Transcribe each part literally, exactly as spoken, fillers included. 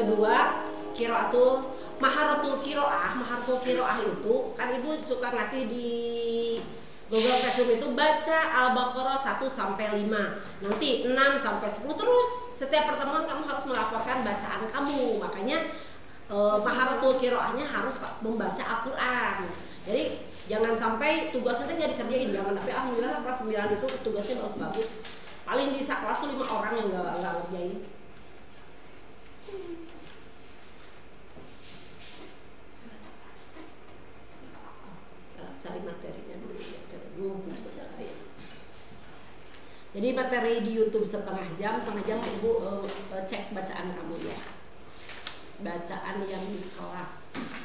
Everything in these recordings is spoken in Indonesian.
kedua qiraatul maharatul qiraah. Maharatul qiraah itu kan ibu suka ngasih di Google Classroom itu baca Al-Baqarah satu sampai lima, nanti enam sampai sepuluh, terus setiap pertemuan kamu harus melaporkan bacaan kamu. Makanya eh, maharatul qiraahnya harus membaca Al-Qur'an. Jadi jangan sampai tugasnya nggak dikerjain, jangan. Tapi alhamdulillah kelas sembilan itu tugasnya bagus-bagus. Paling di kelas tuh lima orang yang nggak nggak ngerjain. Cari materinya dulu, materi ngumpul segala ya. Jadi materi di YouTube setengah jam, setengah jam ibu uh, uh, cek bacaan kamu ya, bacaan yang di kelas.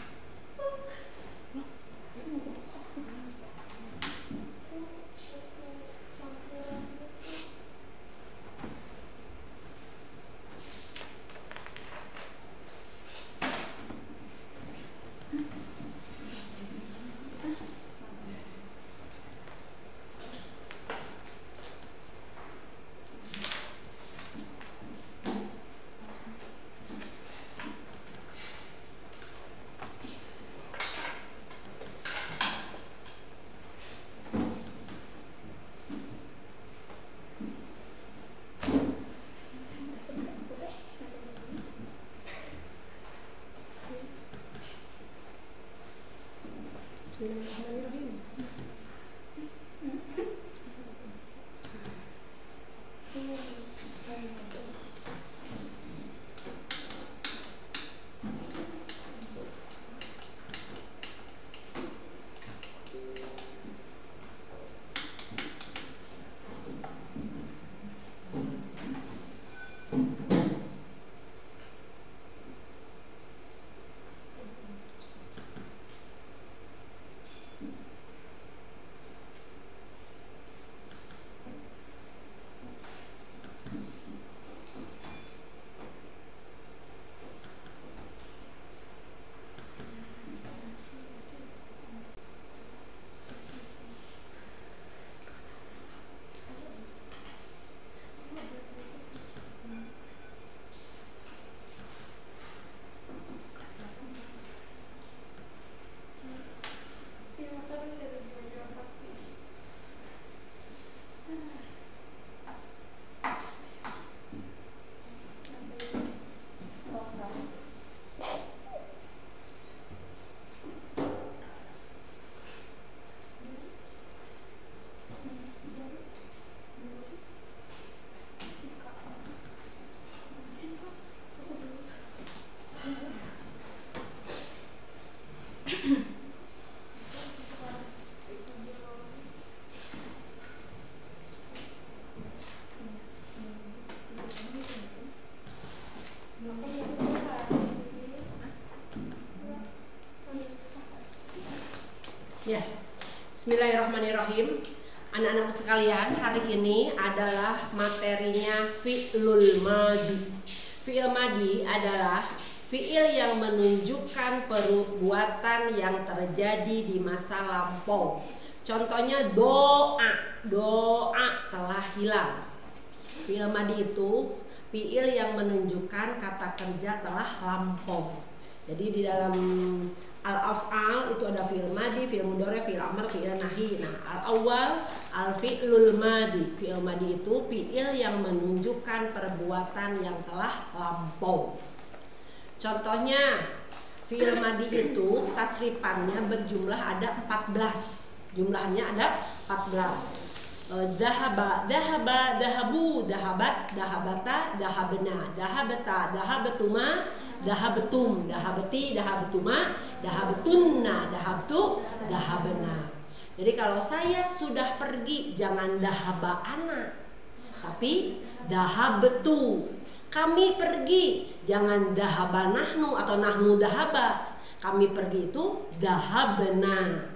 Bismillahirrahmanirrahim. Ya, Bismillahirrahmanirrahim. Anak-anakku sekalian, hari ini adalah materinya fi'lul madi. Fi'il madi adalah fi'il yang menunjukkan perbuatan yang terjadi di masa lampau. Contohnya doa, doa telah hilang. Fi'il madi itu fi'il yang menunjukkan kata kerja telah lampau. Jadi di dalam al-af'al itu ada fi'il madi, fi'il mudhari, fi'il amr, fi'il nahi. Nah, al-awwal al-fi'lul madi. Fi'il madi itu fi'il yang menunjukkan perbuatan yang telah lampau. Contohnya, fi'il madi itu tasrifannya berjumlah ada empat belas. Jumlahnya ada empat belas. Dahaba, dahaba, dahabu, dahabat, dahabata, dahabna, dahabata, dahabatuma, dahabetum, dahabeti, dahabetuma, dahabetunna, dahabtu, dahabena. Jadi kalau saya sudah pergi, jangan dahaba ana, tapi dahabetu. Kami pergi, jangan dahaba nahnu atau nahnu dahaba. Kami pergi itu dahabena.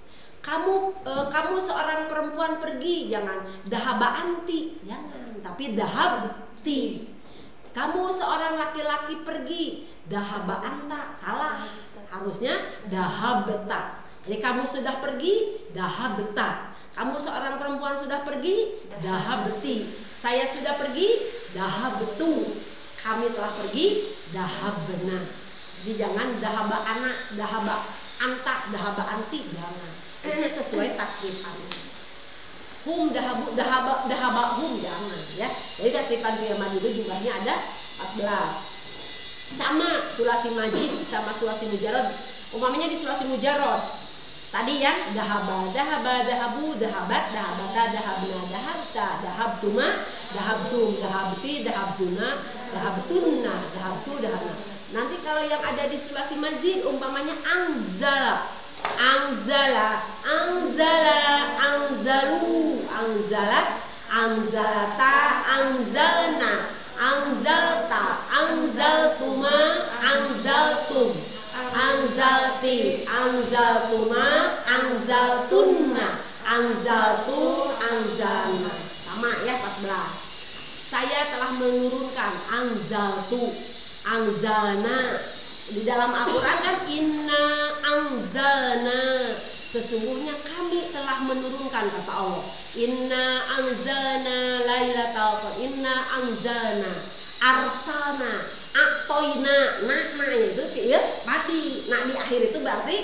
Kamu e, kamu seorang perempuan pergi, jangan dahaba anti, jangan, tapi dahabti. Kamu seorang laki-laki pergi, dahaba anta, salah. Harusnya dahabeta. Jadi kamu sudah pergi, dahabeta. Kamu seorang perempuan sudah pergi, dahabeti. Saya sudah pergi, dahabetu. kami telah pergi, dahabna. Jadi jangan dahaba anak, dahaba anta, dahaba anti, jangan. Itu sesuai tasrifannya. Hum dahabu, dahaba, dahaba hum, jangan ya. Jadi tasrifan fi'il madhi itu jumlahnya ada empat belas. Sama sulasi majid sama sulasi mujarrad. Umpamanya di sulasi mujarrad tadi ya, dahaba, dahaba, dahabu, dahabat, dahabata, dahabna, dahabta, dahabtuma, dahabtum, dahabti, dahabtuna, dahabtunna, dahabtu, dahabna. Nanti kalau yang ada di sulasi mazid umpamanya angzala, angzala, angzala, angzalu, angzala, angzalata, angzalna, angzalta, angzaltuma, angzaltum, angzalti, angzaltuma, angzaltunna, angzaltum, angzalna. Sama ya, empat belas. Saya telah menurunkan, angzaltu, angzalna. Di dalam Al-Quran kan inna angzalna, sesungguhnya kami telah menurunkan, kata Allah. Inna angzalna lailatal qadr, inna angzalna, arsalna, atoina, nah, nah itu fi'il madhi. Nah di akhir itu berarti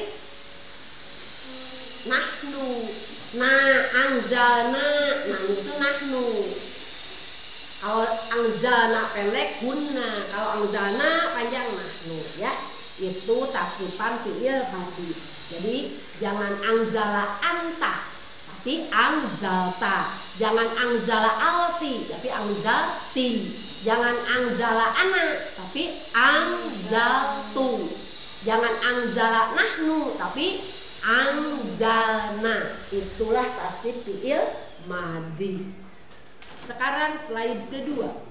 nahnu, nah angzalna, nah itu nahnu. Kalau angzalna pendek hunna, kalau angzalna panjang nahnu ya. Itu tasrifan fi'il madhi. Jadi jangan angzala anta, tapi angzalta. Jangan angzala alti, tapi angzalti. Jangan angzala ana, tapi angzaltu. Jangan angzala nahnu, tapi angzalna. Itulah tasrif fi'il madhi. Sekarang slide kedua.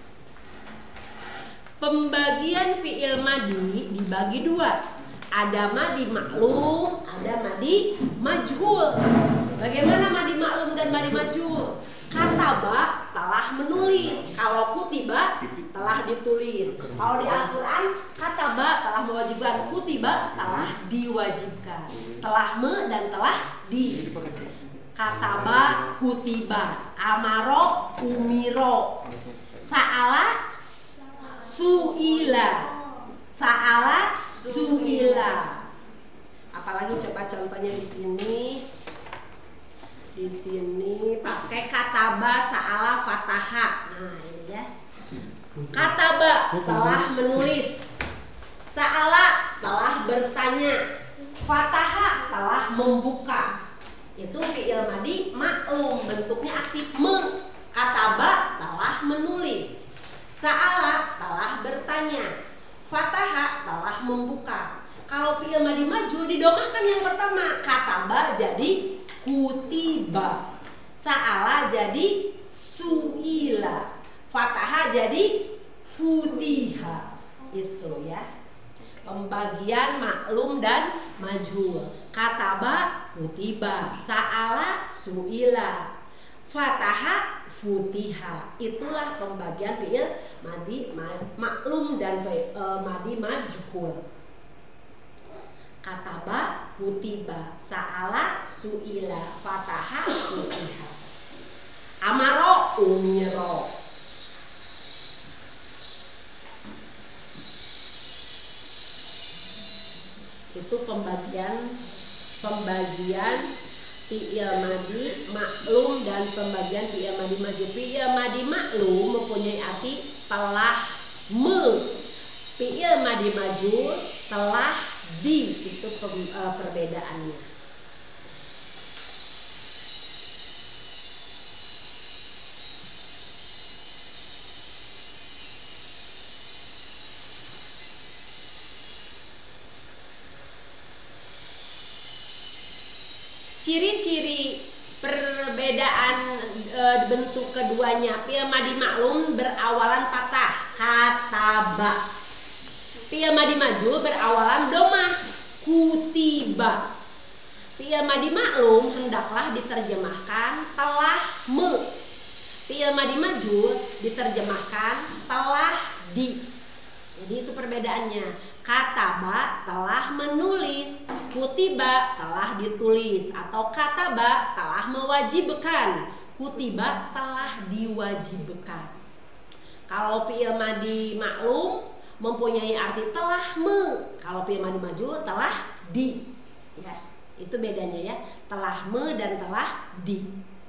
Pembagian fi'il madhi dibagi dua. Ada madhi maklum, ada madhi majhul. Bagaimana madhi maklum dan madhi majhul? Kataba telah menulis, kalau kutiba telah ditulis. Kalau di Al-Quran kataba telah mewajibkan, kutiba telah diwajibkan. Telah me dan telah di. Kataba, kutiba, amaro, umiro, sa'ala, su'ila, sa'ala, su'ila. Apalagi coba contohnya di sini. Di sini pakai kataba, sa'ala, fataha. Nah ini ya. Kataba telah menulis, sa'ala telah bertanya, fataha telah membuka. Itu fi'il madhi maklum, bentuknya aktif me. Kataba telah menulis, sa'ala telah bertanya, fataha telah membuka. Kalau fi'il madhi majhul didomahkan yang pertama, kataba jadi kutiba, sa'ala jadi su'ila, fataha jadi futiha. Itu ya. Pembagian maklum dan majhul. Kataba, kutiba, sa'ala, su'ila, fataha, futiha. Itulah pembagian fi'il madhi maklum dan e, madhi majhul. Kataba, kutiba, sa'ala, su'ila, fataha, futiha. Amaro, umiro. Itu pembagian pembagian fi'il madhi maklum dan pembagian fi'il madhi majhul. Fi'il madhi maklum mempunyai arti telah me. Fi'il madhi majhul telah di. Itu perbedaannya. Ciri-ciri perbedaan e, bentuk keduanya. Fi'il madhi maklum berawalan patah, kataba. Fi'il madhi majhul berawalan domah, kutiba. Fi'il madhi maklum hendaklah diterjemahkan telah me. Fi'il madhi majhul diterjemahkan telah di. Jadi itu perbedaannya. Kataba telah menulis, kutiba telah ditulis, atau kataba telah mewajibkan, kutiba telah diwajibkan. Kalau fi'il madi maklum mempunyai arti telah me. Kalau fi'il madi maju telah di. Ya, itu bedanya ya. Telah me dan telah di.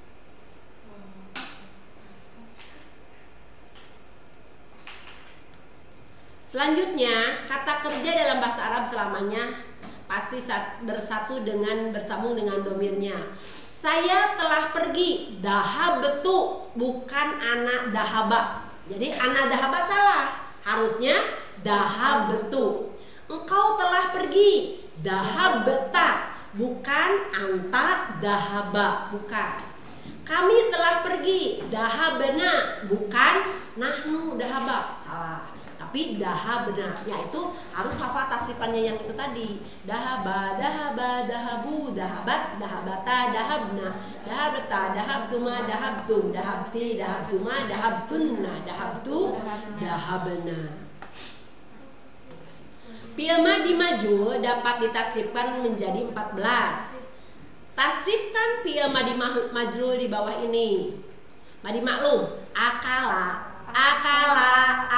Selanjutnya, kata kerja dalam bahasa Arab selamanya pasti bersatu dengan bersambung dengan domirnya. Saya telah pergi, dahabtu, bukan ana dahaba. Jadi ana dahaba salah, harusnya dahabtu. Engkau telah pergi, dahabta, bukan anta dahaba, bukan. Kami telah pergi, dahabna, bukan nahnu dahaba, salah. Tapi dahabna, yaitu harus hafal tasrifannya yang itu tadi. Dahaba, dahaba, dahabu, dahabat, dahabata, dahabna, dahabta, dahabtuma, dahabtum, dahabti, dahabtuma, dahabtunna, dahabtu, dahabna. Fi'il madi maju dapat ditasrifkan menjadi empat belas. Tasrifkan fi'il madi maju di bawah ini. Madi maklum, akala, akala,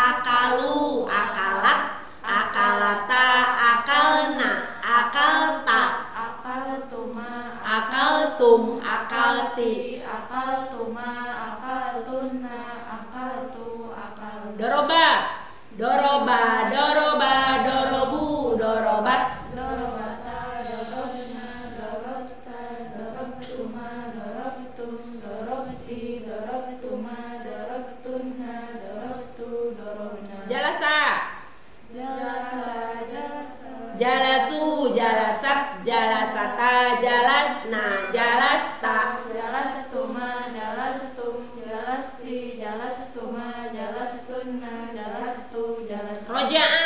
akalu, akalat, akalata, akalna, akalta, akaltuma, akaltum, akalti, akaltuma, akaltunna, akaltu, akal. Doroba, doroba, doroba, dorobu, dorobat, Dorobata, dorobna, dorobta, dorobtuma, dorobtum, dorobti, dorobtuma, dorobtunna, dorobtu, dorobna. jalasa, Jalasa, jalasa. jalasu, jalasat, jalasata, jalasna, jalasta, Jalastuma, jalastum, jalasti, jalastuma, jalastunna, jalastu, jalastu. roja'a,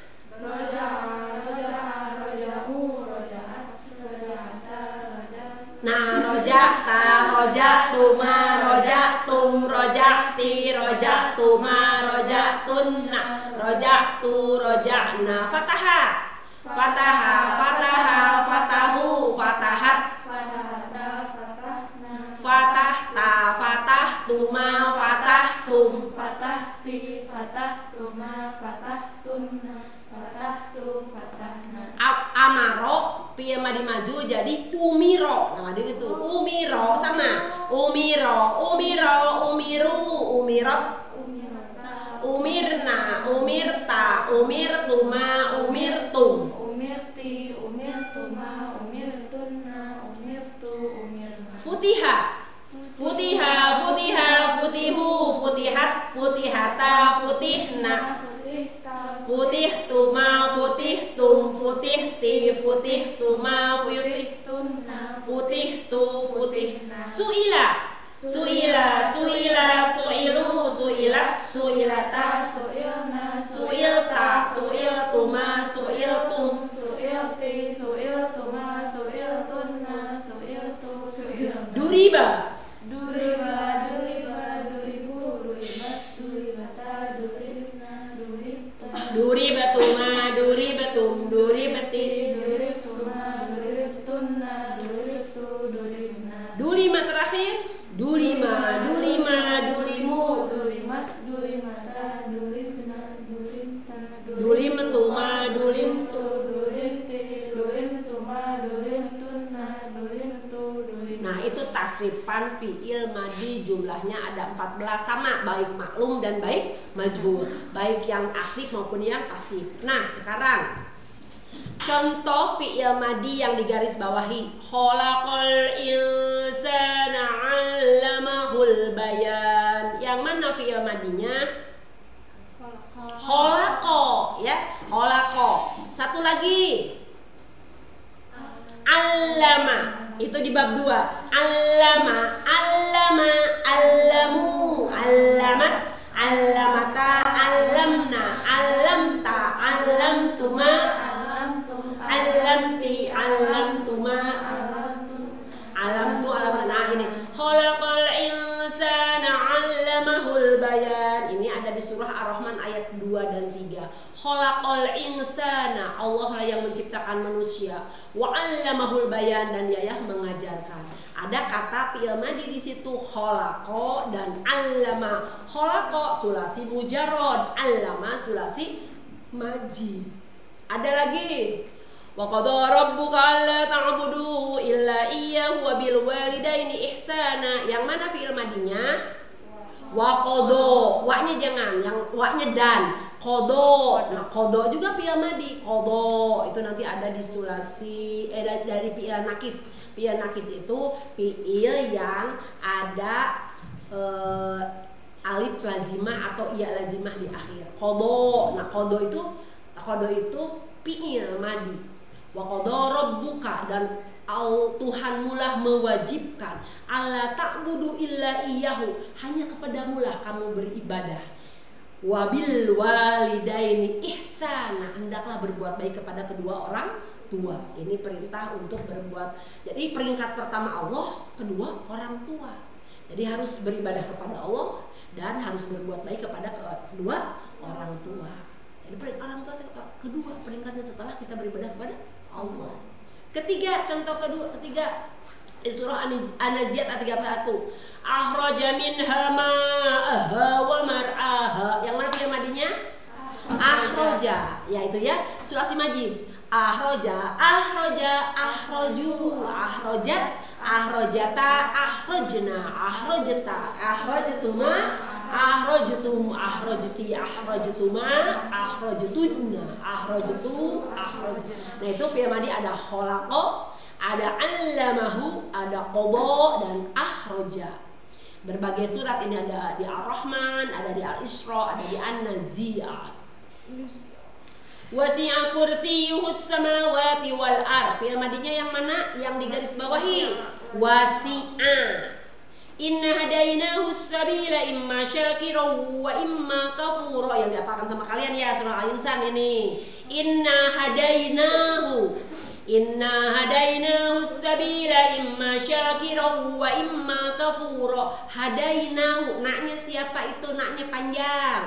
Roja'a, roja'a, roja'u, roja'at, roja'ata, roja'at. nah roja'ta, roja'tuma, roja'tum, roja'ti, roja'tuma, roja'tunna, roja'tu, roja'na. Fataha, fataha, fataha, fatahu, fatahat, Fatahata, fatahna. fatahta, fatahtuma, fatahtum. Fatahti, fatahtuma, fatahtunna, fatahtu, fatahna. A- amaro fi'il madi maju jadi umiro. Nah, dia gitu. Umiro sama umiro, umiro, umiru, umirat, Umirata, umirna, umirta, umirtuma, umirtum. umirti, umirtuma, umirtunna, umirtu, umirna. Futiha, futiha, futiha, futihu, futihat, futihata, futihna, Futihta, futihtuma, futihtum, futihti, futihtuma, futih, futihtunna, futihtu, futih. Suila, suila, suila, suilu, suilat, suilata, suilna, suilta, suiltuma, suiltum. suilti, suiltuma, suiltunna, suiltu, suilna. Duriba, Duriba, duriba, duribu, duribat, duribata, duribna, duribta. duribatuma, duribatum, duribati. Duribtuma, duribtunna, duribtu, duribna. Dulima terakhir, dulima, dulima, dulimu, Dulimat, dulimata, duribna, duribta, dulimatuma, dulimtu. dulimti, dulimtuma, dulimtunna, dulimtu, dulimna. Nah, itu tasrifan fi'il madi, jumlahnya ada empat belas, sama baik maklum dan baik majhul, baik yang aktif maupun yang pasif. Nah, sekarang contoh fi'il madi yang digaris bawahi. Khalaqal insana 'allamahul bayan. Yang mana fi'il madinya? Khalaqa, ya. Khalaqa. Satu lagi. Allama, itu di bab dua. Allama, allama, allamu, allamat, allamata, allamna, allamta, allamtuma, allamti, allamtuma, alamtu, alamna. Nah, ini khalaqal insana 'allamahul bayan. Ini ada di surah Ar-Rahman ayat dua dan tiga. Khalaqal insana, Allah lah yang menciptakan manusia. Wa 'allamahul bayan, dan dia yang mengajarkan. Ada kata fi'il madhi di situ, khalaqa dan 'allama. Khalaqa sulasi mujarrad, 'allama sulasi maji. Ada lagi, wa qada rabbuka alla ta'budu illa iyyahu wa bil walidaini ihsana. Yang mana fi'il madhinya? Wa qada, wa-nya jangan, yang wa-nya dan. Qada. Nah, qada juga fi'il madhi. Qada itu nanti ada di sulasi eh dari fi'il nakis. Fi'il nakis itu fi'il yang ada eh, alif lazimah atau iya lazimah di akhir. Qada. Nah, qada itu qada itu fi'il madhi. Wa qada rabbuka, dan al Tuhanmulah mewajibkan, alla ta'budu illa iyyahu, hanya kepadamulah kamu beribadah. Wabil walidaini ihsana, hendaklah berbuat baik kepada kedua orang tua. Ini perintah untuk berbuat. Jadi peringkat pertama Allah, kedua orang tua. Jadi harus beribadah kepada Allah dan harus berbuat baik kepada kedua orang tua. Jadi orang tua kedua peringkatnya setelah kita beribadah kepada Allah. Ketiga, contoh kedua, ketiga di surah An-Nazi'at ayat tiga puluh satu. Akhraja minha ma'aha wa mar'aha. Yang mana fi'il madhinya? Akhraja. Ya itu ya, sulasi majid. Akhraja, akhraja, akhraju, akhrajat, akhrajata, akhrajna, akhrajata, akhrajtuma, akhrajtum, akhrajti, akhrajtuma, akhrajtunna, akhrajtu, akhraj. Nah itu fi'il madhi ada khalaqa, ada 'allamahu, ada qada, dan akhraja. Berbagai surat ini ada di Ar-Rahman, ada di Al-Isra, ada di An-Nazi'at. Wasi'a kursiyyuhus samawati wal ard. Fi'il madhinya yang mana? Yang digaris bawahi. Wasi'a. Inna hadainahu sabila imma syakiran wa imma kafura. Yang diapalkan sama kalian ya surah Al-Insan ini. Inna hadainahu Inna hadainahu sabila imma syakiran wa imma kafura. Hadainahu, naknya siapa itu? Naknya panjang.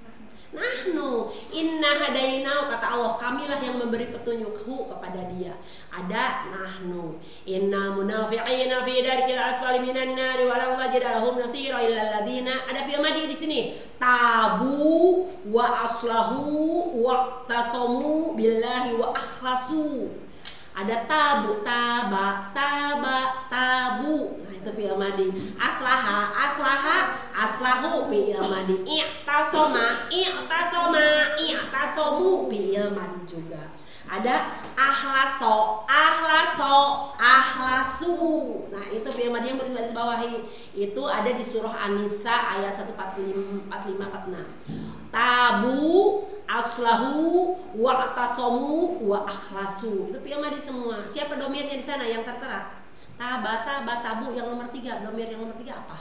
Nahnu, inna hadainahu, kata Allah, kamilah yang memberi petunjukku kepada dia. Ada nahnu. Inna munafiqina fi darkil asfali minan nari wa la tajida lahum nasira illa alladziina. Ada fi'il madhi di sini. Tabu wa aslahu wa tasamu billahi wa akhlasu. Ada tabu, taba, taba, tabu. Nah itu fi'il madhi. Aslaha, aslaha, aslahu fi'il madhi. I'tasoma, i'tasoma, i'tasomu fi'il madhi juga. Ada ahlaso, ahlaso, ahlasu. Nah itu fi'il madhi yang berbaris bawahi. Itu ada di surah An-Nisa ayat seratus empat puluh lima empat puluh enam. Tabu, aslahu, wa'tasamu, wa akhlasu. Itu fi'il madhi semua. Siapa domirnya di sana yang tertera? Taba, taba, tabu. Yang nomor tiga, domir yang nomor tiga apa?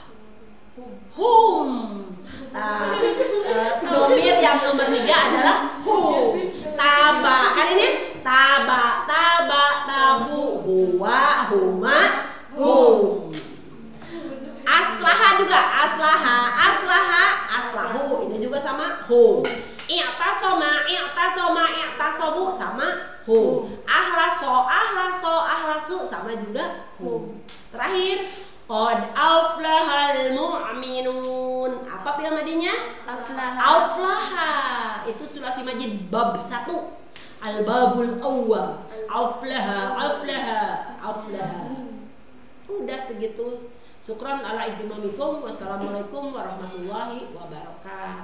Hum. Ta, uh, domir yang nomor tiga adalah hum. Taba, kan ini? Taba, taba, tabu, huwa, huma, hum. Aslaha juga, aslaha, aslaha, aslahu. Ini juga sama hum. I'tasoma, i'tasoma, i'tasomu sama hum. Ahlaso, ahlaso, ahlasu sama juga hum. Terakhir, qad aflahal mu'minun. Apa fi'il madhinya? Aflaha. Aflaha. Itu sulasi majid bab satu. Al-babul awwal. Aflaha, aflaha, aflaha. Udah segitu. Syukran ala ihtimamikum. Wassalamualaikum warahmatullahi wabarakatuh.